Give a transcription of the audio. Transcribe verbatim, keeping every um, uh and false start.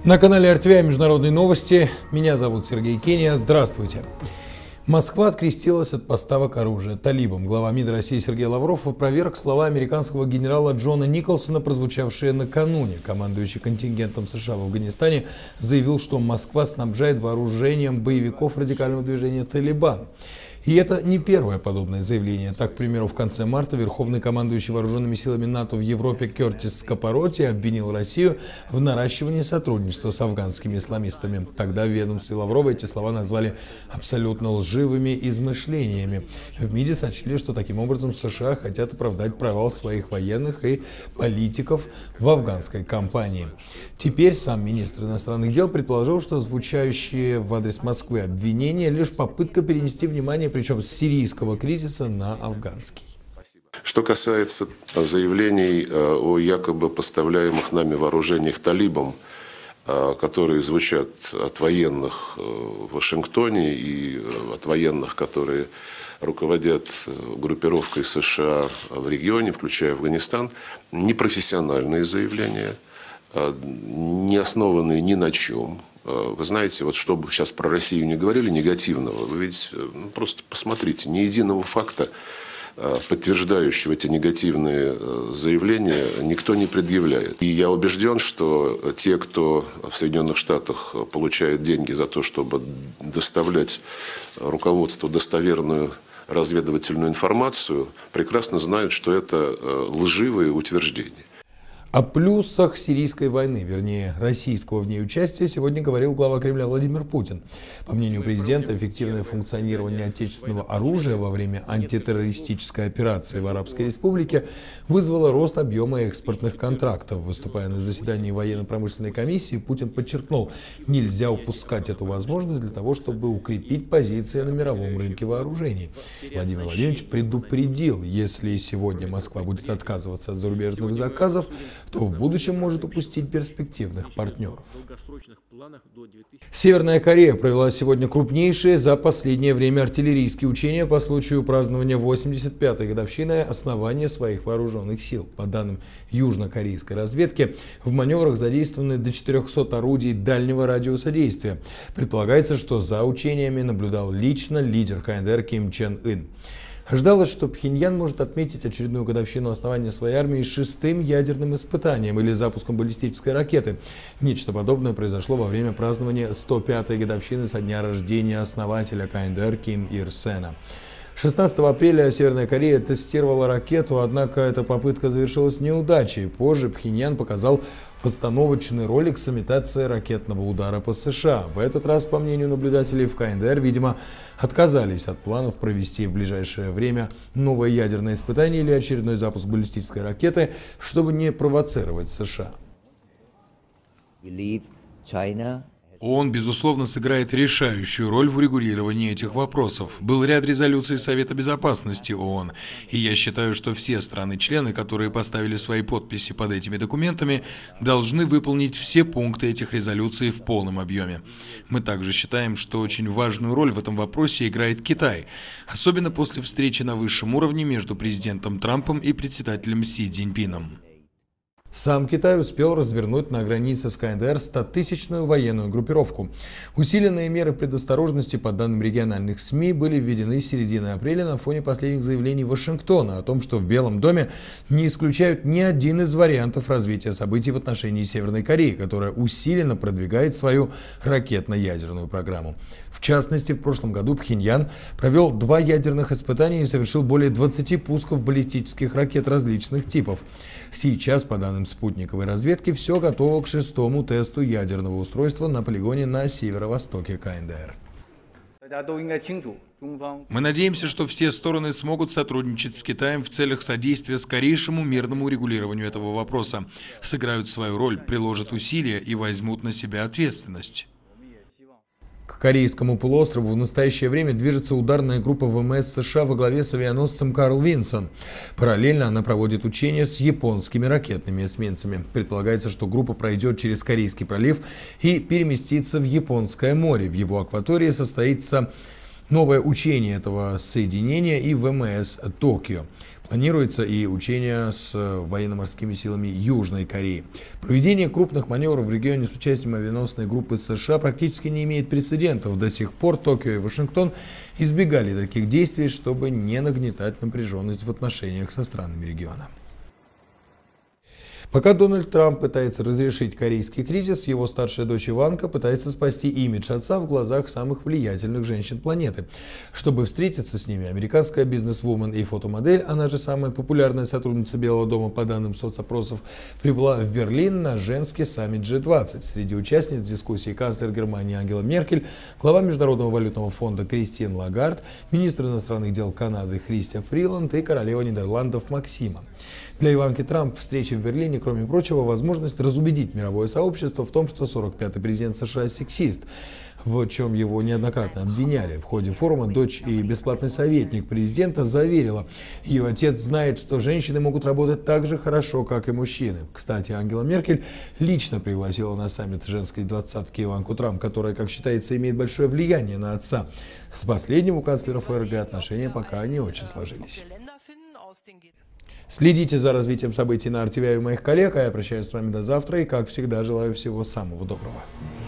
На канале эр ти ви Международные новости. Меня зовут Сергей Кения. Здравствуйте. Москва открестилась от поставок оружия талибам. Глава МИД России Сергей Лавров опроверг слова американского генерала Джона Николсона, прозвучавшие накануне. Командующий контингентом США в Афганистане заявил, что Москва снабжает вооружением боевиков радикального движения «Талибан». И это не первое подобное заявление. Так, к примеру, в конце марта верховный командующий вооруженными силами НАТО в Европе Кертис Скопороти обвинил Россию в наращивании сотрудничества с афганскими исламистами. Тогда в ведомстве Лаврова эти слова назвали абсолютно лживыми измышлениями. В МИДе сочли, что таким образом США хотят оправдать провал своих военных и политиков в афганской кампании. Теперь сам министр иностранных дел предположил, что звучащие в адрес Москвы обвинения лишь попытка перенести внимание, причем с сирийского кризиса, на афганский. Что касается заявлений о якобы поставляемых нами вооружениях талибам, которые звучат от военных в Вашингтоне и от военных, которые руководят группировкой США в регионе, включая Афганистан, непрофессиональные заявления, не основанные ни на чем. Вы знаете, вот что бы сейчас про Россию не говорили негативного, вы ведь ну, просто посмотрите, ни единого факта, подтверждающего эти негативные заявления, никто не предъявляет. И я убежден, что те, кто в Соединенных Штатах получает деньги за то, чтобы доставлять руководству достоверную разведывательную информацию, прекрасно знают, что это лживые утверждения. О плюсах сирийской войны, вернее, российского в ней участия, сегодня говорил глава Кремля Владимир Путин. По мнению президента, эффективное функционирование отечественного оружия во время антитеррористической операции в Арабской Республике вызвало рост объема экспортных контрактов. Выступая на заседании военно-промышленной комиссии, Путин подчеркнул, нельзя упускать эту возможность для того, чтобы укрепить позиции на мировом рынке вооружений. Владимир Владимирович предупредил, если сегодня Москва будет отказываться от зарубежных заказов, то в будущем может упустить перспективных партнеров. Северная Корея провела сегодня крупнейшие за последнее время артиллерийские учения по случаю празднования восемьдесят пятой годовщины основания своих вооруженных сил. По данным южнокорейской разведки, в маневрах задействованы до четырёхсот орудий дальнего радиуса действия. Предполагается, что за учениями наблюдал лично лидер ка эн дэ эр Ким Чен Ын. Ожидалось, что Пхеньян может отметить очередную годовщину основания своей армии шестым ядерным испытанием или запуском баллистической ракеты. Нечто подобное произошло во время празднования сто пятой годовщины со дня рождения основателя ка эн дэ эр Ким Ир Сена. шестнадцатого апреля Северная Корея тестировала ракету, однако эта попытка завершилась неудачей. Позже Пхеньян показал постановочный ролик с имитацией ракетного удара по США. В этот раз, по мнению наблюдателей в ка эн дэ эр, видимо, отказались от планов провести в ближайшее время новое ядерное испытание или очередной запуск баллистической ракеты, чтобы не провоцировать США. ООН, безусловно, сыграет решающую роль в урегулировании этих вопросов. Был ряд резолюций Совета Безопасности ООН, и я считаю, что все страны-члены, которые поставили свои подписи под этими документами, должны выполнить все пункты этих резолюций в полном объеме. Мы также считаем, что очень важную роль в этом вопросе играет Китай, особенно после встречи на высшем уровне между президентом Трампом и председателем Си Цзиньпином. Сам Китай успел развернуть на границе с ка эн дэ эр стотысячную военную группировку. Усиленные меры предосторожности, по данным региональных СМИ, были введены с середины апреля на фоне последних заявлений Вашингтона о том, что в Белом доме не исключают ни один из вариантов развития событий в отношении Северной Кореи, которая усиленно продвигает свою ракетно-ядерную программу. В частности, в прошлом году Пхеньян провел два ядерных испытания и совершил более двадцати пусков баллистических ракет различных типов. Сейчас, по данным спутниковой разведки, все готово к шестому тесту ядерного устройства на полигоне на северо-востоке ка эн дэ эр. Мы надеемся, что все стороны смогут сотрудничать с Китаем в целях содействия скорейшему мирному урегулированию этого вопроса, сыграют свою роль, приложат усилия и возьмут на себя ответственность. К Корейскому полуострову в настоящее время движется ударная группа вэ эм эс США во главе с авианосцем Карл Винсон. Параллельно она проводит учения с японскими ракетными эсминцами. Предполагается, что группа пройдет через Корейский пролив и переместится в Японское море. В его акватории состоится новое учение этого соединения и вэ эм эс Токио. Планируется и учение с военно-морскими силами Южной Кореи. Проведение крупных маневров в регионе с участием авианосной группы США практически не имеет прецедентов. До сих пор Токио и Вашингтон избегали таких действий, чтобы не нагнетать напряженность в отношениях со странами региона. Пока Дональд Трамп пытается разрешить корейский кризис, его старшая дочь Иванка пытается спасти имидж отца в глазах самых влиятельных женщин планеты. Чтобы встретиться с ними, американская бизнес-вумен и фотомодель, она же самая популярная сотрудница Белого дома по данным соцопросов, прибыла в Берлин на женский саммит джи двадцать. Среди участниц дискуссии канцлер Германии Ангела Меркель, глава Международного валютного фонда Кристин Лагард, министр иностранных дел Канады Христя Фриланд и королева Нидерландов Максима. Для Иванки Трамп встреча в Берлине, кроме прочего, возможность разубедить мировое сообщество в том, что сорок пятый президент США сексист, в чем его неоднократно обвиняли. В ходе форума дочь и бесплатный советник президента заверила, ее отец знает, что женщины могут работать так же хорошо, как и мужчины. Кстати, Ангела Меркель лично пригласила на саммит женской двадцатки Иванку Трамп, которая, как считается, имеет большое влияние на отца. С последним у канцлера ФРГ отношения пока не очень сложились. Следите за развитием событий на эр ти ви и моих коллег, а я прощаюсь с вами до завтра и, как всегда, желаю всего самого доброго.